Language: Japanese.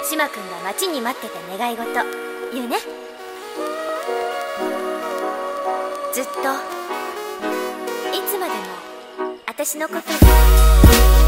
島くんが待ちに待ってた願い事言うね。ずっといつまでも私のこと